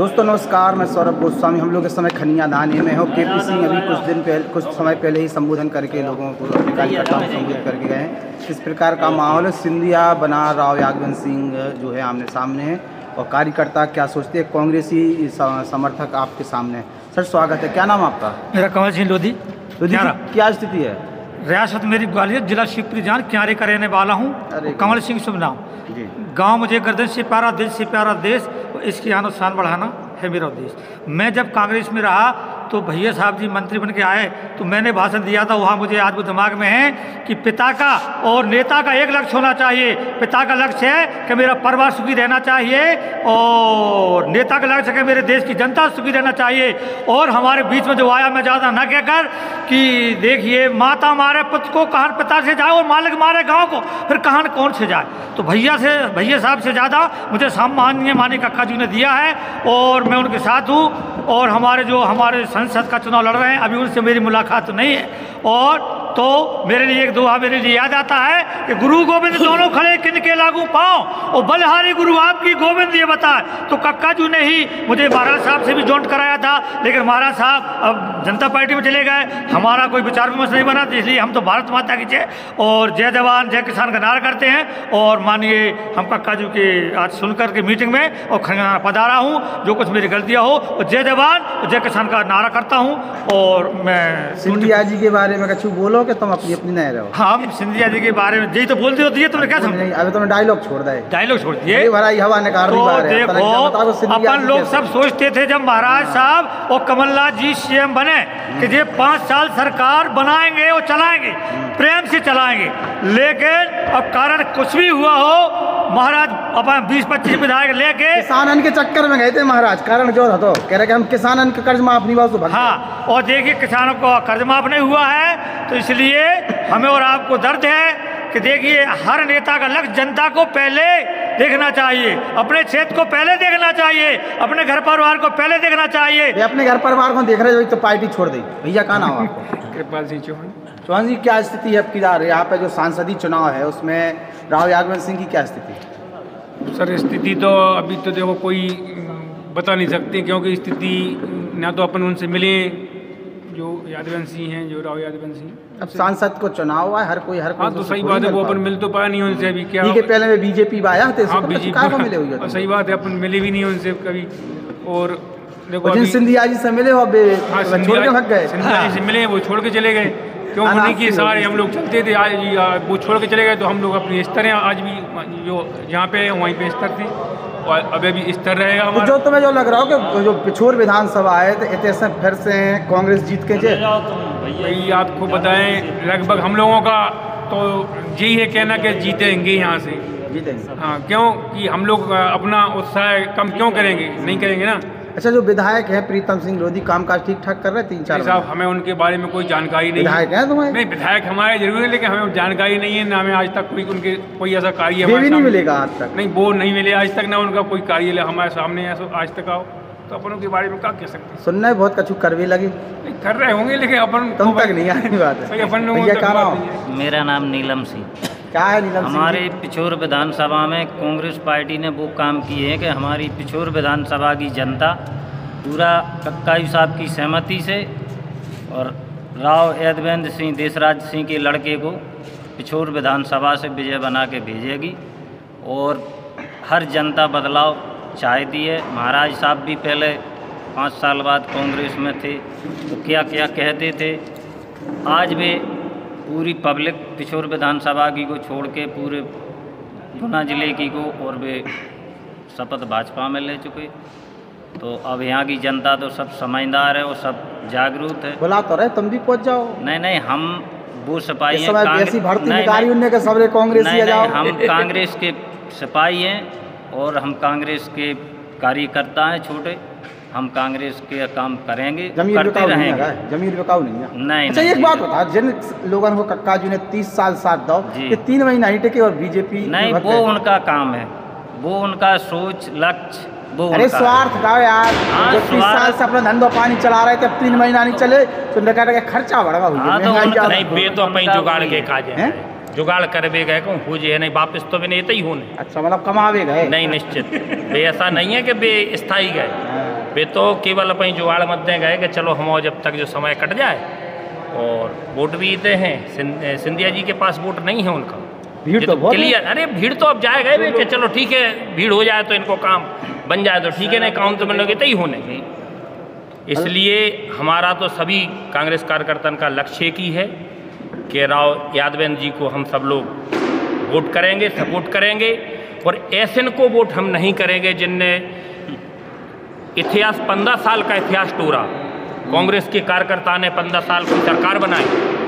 दोस्तों नमस्कार, मैं सौरभ गोस्वामी। हम लोग इस समय खनिया धाने में हो। केपी सिंह अभी कुछ समय पहले ही संबोधन करके लोगों को, अपने कार्यकर्ताओं को संबोधित करके गए हैं। इस प्रकार का माहौल है। सिंधिया बना राव यादव सिंह जो है आमने सामने है और कार्यकर्ता क्या सोचते हैं, कांग्रेसी समर्थक आपके सामने। सर स्वागत है। क्या नाम आपका? मेरा कंवर सिंह लोधी। क्या स्थिति है? रियासत मेरी ग्वालियर, जिला शिवपुरी जान क्यारे का रहने वाला हूँ। कंवर सिंह शुभ नाम। गाँव मुझे गर्दन से प्यारा, दिल से प्यारा देश, इसकी आन शान बढ़ाना है मेरा उद्देश्य। मैं जब कांग्रेस में रहा तो भैया साहब जी मंत्री बन के आए तो मैंने भाषण दिया था, वहाँ मुझे आज वो दिमाग में है कि पिता का और नेता का एक लक्ष्य होना चाहिए। पिता का लक्ष्य है कि मेरा परिवार सुखी रहना चाहिए और नेता का लक्ष्य है कि मेरे देश की जनता सुखी रहना चाहिए। और हमारे बीच में जो आया, मैं ज़्यादा न कहकर कि देखिए, माता मारे पुत्र को कहान पिता से जाए और मालिक मारे गाँव को फिर कहान कौन से जाए। तो भैया साहब से ज़्यादा मुझे माननीय कक्का जी ने दिया है और मैं उनके साथ हूँ। और हमारे संसद का चुनाव लड़ रहे हैं, अभी उनसे मेरी मुलाकात तो नहीं है। और तो मेरे लिए एक दोहा मेरे लिए याद आता है कि गुरु गोविंद दोनों खड़े किनके लागू पाँव और बलहारी गुरु आपकी गोविंद ये बताए। तो कक्का जी ने ही मुझे महाराज साहब से भी जॉइंट कराया था, लेकिन महाराज साहब अब जनता पार्टी में चले गए। हमारा कोई विचार विमर्श नहीं बना, तो इसलिए हम तो भारत माता की जय और जय जवान जय किसान का नारा करते हैं। और मानिए हम कक्का जी के आज सुनकर के मीटिंग में और खनिया पधारा हूँ। जो कुछ मेरी गलतियाँ हो और जय जवान और जय किसान का नारा करता हूँ। और मैं सिंधिया जी के बारे में कुछ बोलो कि तुम अपनी नहीं रहो। हाँ, सिंधिया जी के बारे में यही तो बोलते होती है। तुमने क्या समझा? अभी तुमने डायलॉग छोड़ दिए। डायलॉग छोड़ दिए। हवा निकाल तो देखो, अपन लोग सब सोचते थे जब महाराज साहब और कमलनाथ जी सीएम बने कि ये 5 साल सरकार बनाएंगे और चलाएंगे, प्रेम से चलाएंगे। लेकिन अब कारण कुछ भी हुआ हो, महाराज अपन 20-25 विधायक लेके किसानन के चक्कर में गए थे महाराज। कारण जो था तो कह रहे कि हम किसानन का कर्ज माफ नहीं हुआ। हाँ, और देखिए किसानों को कर्ज माफ नहीं हुआ है, तो इसलिए हमें और आपको दर्द है कि देखिए हर नेता का लक्ष्य जनता को पहले देखना चाहिए, अपने क्षेत्र को पहले देखना चाहिए, अपने घर परिवार को पहले देखना चाहिए। अपने घर परिवार को देख रहे हो तो पार्टी छोड़ दी। भैया क्या नाम आपको? कृपाल सिंह चौहान। चौहान जी, क्या स्थिति है आपकी? यहाँ पे जो सांसदीय चुनाव है उसमें राव यादव सिंह की क्या स्थिति? सर स्थिति तो अभी तो देखो कोई बता नहीं सकते, क्योंकि स्थिति ना तो अपन उनसे मिले जो यादवंशी हैं, जो राव यादवंशी। अब सांसद को चुनाव हुआ है, हर कोई हाँ तो सही बात है, वो अपन मिल तो पाया नहीं उनसे अभी। क्या पहले में बीजेपी आया थे, हाँ बीजेपी मिले हुए। सही बात है, अपन मिले भी नहीं उनसे कभी। और देखो सिंधिया जी से मिले हो, छोड़ के भाग गए। सिंधिया जी से मिले, वो छोड़ के चले गए। क्यों? उन्हीं की सारे हम लोग चलते थे, आज वो छोड़ के चले गए तो हम लोग अपनी स्तर हैं आज भी, जो जहाँ पे वहीं पे स्तर थे और अभी भी स्तर रहेगा हमारा। जो तुम्हें जो लग रहा हो कि जो पिछोर विधानसभा है तो इतने फिर से कांग्रेस जीत के जे भाई आपको बताएं, लगभग हम लोगों का तो यही है कहना कि जीतेंगे यहाँ से, जीतेंगे। हाँ, क्यों कि हम लोग अपना उत्साह कम क्यों करेंगे? नहीं करेंगे ना। अच्छा, जो विधायक है प्रीतम सिंह लोधी कामकाज ठीक ठाक कर रहे हैं? 3-4 साहब हमें उनके बारे में कोई जानकारी नहीं। विधायक है तुम्हारे? नहीं, विधायक हमारे जरूर है, लेकिन हमें जानकारी नहीं है ना। हमें आज तक उनके कोई ऐसा कार्य भी नहीं मिलेगा आज तक। नहीं, वो नहीं मिले आज तक ना, उनका कोई कार्य हमारे सामने आज तक आओ तो अपन उनके बारे में क्या कह सकते हैं? सुनना है बहुत कछु करवे लगे। नहीं कर रहे होंगे, लेकिन अपन तुम तक नहीं आने बात है। अपन मेरा नाम नीलम सिंह। क्या है नीलम सिंह? हमारे पिछोर विधानसभा में कांग्रेस पार्टी ने वो काम किए हैं कि हमारी पिछोर विधानसभा की जनता पूरा कक्का साहब की सहमति से और राव यादवेंद्र सिंह देशराज सिंह के लड़के को पिछोर विधानसभा से विजय बना के भेजेगी। और हर जनता बदलाव चाहती है। महाराज साहब भी पहले 5 साल बाद कांग्रेस में थे तो क्या क्या कहते थे, आज वे पूरी पब्लिक पिछोर विधानसभा की को छोड़ के पूरे गुना जिले की को और वे शपथ भाजपा में ले चुके। तो अब यहाँ की जनता तो सब समझदार है और सब जागरूक है। बुला तो रहे, तुम भी पहुँच जाओ। नहीं, हम वो सिपाही हैं, हम कांग्रेस के सिपाही हैं और हम कांग्रेस के कार्यकर्ता हैं छोटे। हम कांग्रेस के काम करेंगे, करते रहेंगे। जमीन बिकाऊ नहीं है। नहीं। अच्छा, एक बात बता, जिन लोगों को कक्का जी ने 30 साल साथ दो, ये 3 महीना ही टिके और बीजेपी नहीं, वो उनका काम है, वो उनका सोच लक्ष्य। अरे स्वार्थ का यार, 30 साल से अपना धंधो पानी चला रहे थे, 3 महीना नहीं चले तो खर्चा बढ़ा हुआ। नहीं, बे तो अपनी जुगाड़ के काज है, जुगाड़ करवे गए कहूँ हो जे नहीं, वापस तो भी नहीं तो ही होने। अच्छा, मतलब कमावे गए? नहीं, निश्चित बे ऐसा नहीं है कि बे स्थायी गए। वे तो केवल अपनी जुगाड़ मध्य गए कि चलो हम जब तक जो समय कट जाए, और वोट भी देते हैं। सिंधिया जी के पास वोट नहीं है उनका, भीड़ तो बहुत क्लियर। अरे भीड़ तो अब जाए गए कि चलो ठीक है, भीड़ हो जाए तो इनको काम बन जाए तो ठीक है, नहीं काम तो बनोगे तो ही होने। इसलिए हमारा तो सभी कांग्रेस कार्यकर्ताओं का लक्ष्य एक ही है कि राव यादवेंद्र जी को हम सब लोग वोट करेंगे, सपोर्ट करेंगे, और ऐसे को वोट हम नहीं करेंगे जिनने इतिहास 15 साल का इतिहास टूरा। कांग्रेस के कार्यकर्ता ने 15 साल की सरकार बनाई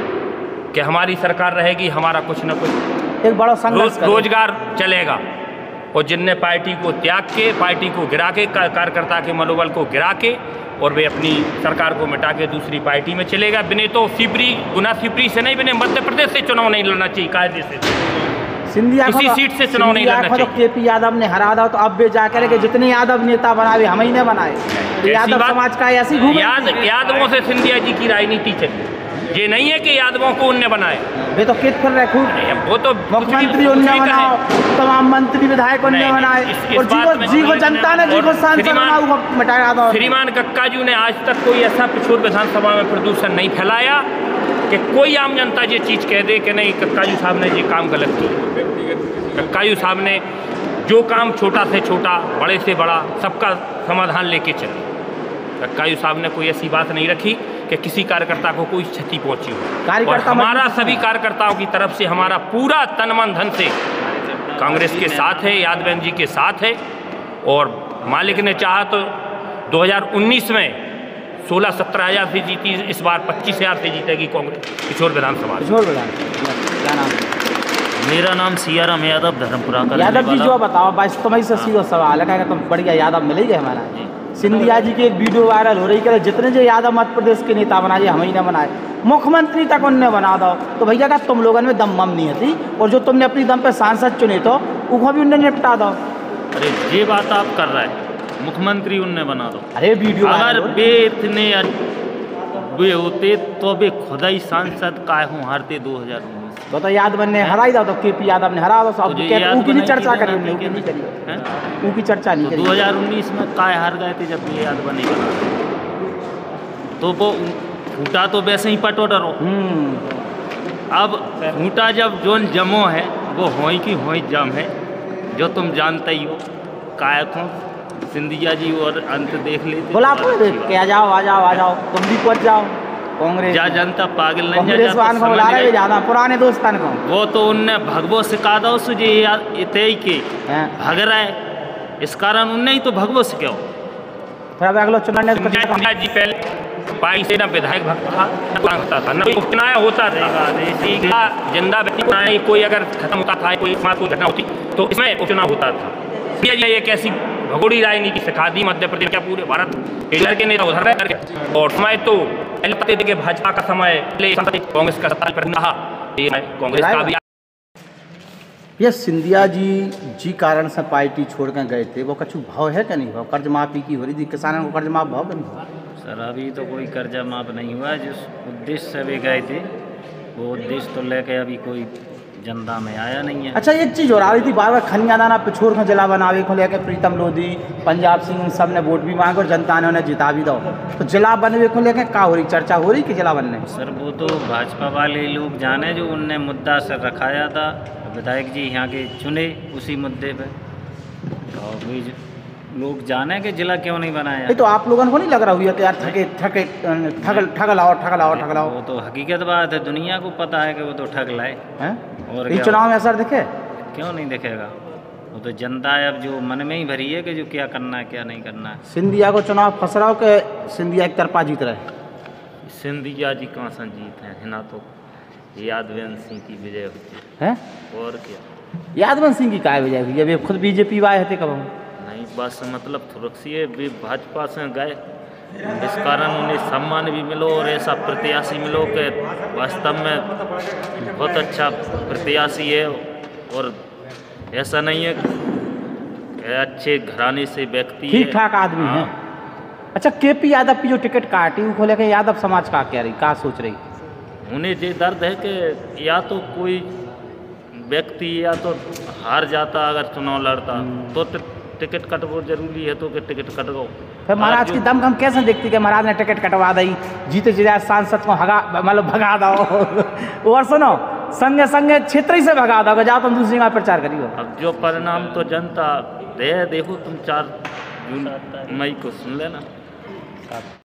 कि हमारी सरकार रहेगी, हमारा कुछ न कुछ एक बड़ा संघर्ष रोजगार चलेगा, और जिनने पार्टी को त्याग के, पार्टी को गिरा के, कार्यकर्ता के मनोबल को गिरा के, और वे अपनी सरकार को मिटा के दूसरी पार्टी में चलेगा। बिने तो गुना सिपरी से नहीं, बिने मध्य प्रदेश से चुनाव नहीं लड़ना चाहिए कायदे से, सिंधिया किसी सीट से चुनाव नहीं लड़ना चाहिए। केपी यादव ने हरा दो तो अब वे जाकर के जितने यादव नेता बनाए हम ही ने बनाए, यादव समाज का ऐसी यादवों से सिंधिया जी की राजनीति चली। ये नहीं है कि यादवों को उनने बनाए, वे तो कित कर रहे खूब, वो तो मुख्यमंत्री उनने बनाओ, तमाम मंत्री विधायक उनने बनाए, और जी को जनता ने, जी को सांसद मिटाया दो। श्रीमान कक्काजू ने आज तक कोई ऐसा पिछोर विधानसभा में प्रदूषण नहीं फैलाया कि कोई आम जनता ये चीज़ कह दे कि नहीं कक्काजू साहब ने ये काम गलत किया। कक्काजू साहब ने जो काम छोटा से छोटा, बड़े से बड़ा, सबका समाधान लेके चले। कक्काजू साहब ने कोई ऐसी बात नहीं रखी कि किसी कार्यकर्ता को कोई क्षति पहुंची हो। और हमारा सभी कार्यकर्ताओं की तरफ से हमारा पूरा तन मन धन से कांग्रेस के साथ है, यादवेंद्र जी के साथ है, और मालिक ने चाहा तो 2019 में 16-17 हज़ार से जीती, इस बार 25 हज़ार से जीतेगी कांग्रेस किशोर विधानसभा। क्या नाम? मेरा नाम सियाराम यादव, धर्मपुरा का। यादव जी जो बताओ, बस तुम्हें से सीधा सवाल है कि तुम बढ़िया यादव मिलेगा हमारा। सिंधिया जी की एक वीडियो वायरल हो रही है, जितने जो यादव मध्य प्रदेश के नेता बनाए हम ही ने बनाए, मुख्यमंत्री तक उनने बना दो, तो भैया का तुम लोगों में दम बम नहीं थी, और जो तुमने अपनी दम पे सांसद चुने तो वो भी उनने निपटा दो। अरे ये बात आप कर रहे हैं, मुख्यमंत्री उनने बना दो। अरे वीडियो अगर वे इतने वे होते तो वे खुद ही सांसद काहे हूँ हारते 2019। तो यादव ने हरा ही था, तो केपी यादव ने हरा दो, सब की चर्चा करी, उनकी चर्चा नहीं करी। 2019 में काय हार गए थे जब ये यादव नहीं बना, तो वो फूटा तो वैसे ही पटोटर हो। अब फूटा जब जोन जमो है वो होई की होई जम है, जो तुम जानते ही हो। काय को सिंधिया जी और अंत देख लेते, बोला कि आ जाओ तुम भी पहुंच जाओ कांग्रेस। जा जनता पागल नहीं, कांग्रेस वाले को बुला रहे ज्यादा पुराने दोस्तान को, वो तो उनने भगवो सिखा दो सुझे इतने ही के भग रहे, इस कारण उनने ही तो भगवो सिखाओ। फिर अब अगला चुनाव जी पहले पाई से ना विधायक भगता था, ना उपचुनाव होता था, जिंदा व्यक्ति कोई अगर खत्म होता था, कोई कोई घटना होती तो इसमें उपचुनाव होता था। ये कैसी भगोड़ी राजनीति सिखा दी मध्य प्रदेश का पूरे भारत। इधर के नेता उधर रहे, और समय तो के भाजपा का समय कांग्रेस का सत्ता पर रहा, कांग्रेस का भी। ये सिंधिया जी कारण से पार्टी छोड़ कर गए थे, वो कछु भाव है क्या नहीं भाव? कर्ज माफी की हो रही थी, किसानों को कर्ज माफ भाव नहीं हुआ? सर अभी तो कोई कर्जा माफ नहीं हुआ, जिस उद्देश्य से वे गए थे वो उद्देश्य तो लेके अभी कोई जनता में आया नहीं है। अच्छा एक चीज़ और आ रही थी बार बार, खनिया दाना पिछोर का जिला बनावे को लेकर प्रीतम लोधी, पंजाब सिंह सब ने वोट भी मांगे और जनता ने उन्हें जिता भी दो, तो जिला बनवे को लेकर क्या हो रही चर्चा हो रही कि जिला बनने? सर वो तो भाजपा वाले लोग जाने, जो उनने मुद्दा सर रखाया था, विधायक जी यहाँ के चुने उसी मुद्दे पे, और लोग जाने कि जिला क्यों नहीं बनाया। तो आप लोगों को नहीं लग रहा हुआ कि यार ठग लाओ? वो तो हकीकत बात है, दुनिया को पता है कि वो तो ठग लाए हैं। और ये चुनाव में असर दिखे? क्यों नहीं दिखेगा, वो तो जनता है अब जो मन में ही भरी है कि जो क्या करना है क्या नहीं करना है। सिंधिया को चुनाव फंस रहा हो कि सिंधिया एक तरफा जीत रहे? सिंधिया जी कहाँ से जीत है ना, तो यादवेंद्र सिंह की विजय होती है। और क्या यादवेंद्र सिंह की क्या विजय हुई? अभी खुद बीजेपी वाले थे कब? नहीं बस मतलब थोड़ी भी भाजपा से गए, इस कारण उन्हें सम्मान भी मिलो और ऐसा प्रत्याशी मिलो कि वास्तव में बहुत अच्छा प्रत्याशी है, और ऐसा नहीं है कि अच्छे घराने से व्यक्ति ठीक ठाक आदमी है। अच्छा केपी यादव की जो टिकट काटी वो लेकर यादव समाज का क्या रही, क्या सोच रही? उन्हें ये दर्द है कि या तो कोई व्यक्ति या तो हार जाता अगर चुनाव लड़ता, तो टिकट कटवो जरूरी है, तो कि टिकट कट गो फिर महाराज की दम हम कैसे देखती कि महाराज ने टिकट कटवा दी, जीते जी सांसद को मतलब भगा दो और सुनो संगे संगे क्षेत्र ही से भगा दो, जाओ तुम दूसरी बार प्रचार करियो। अब जो परिणाम तो जनता दे, देखो तुम 4 जून मई को सुन लेना।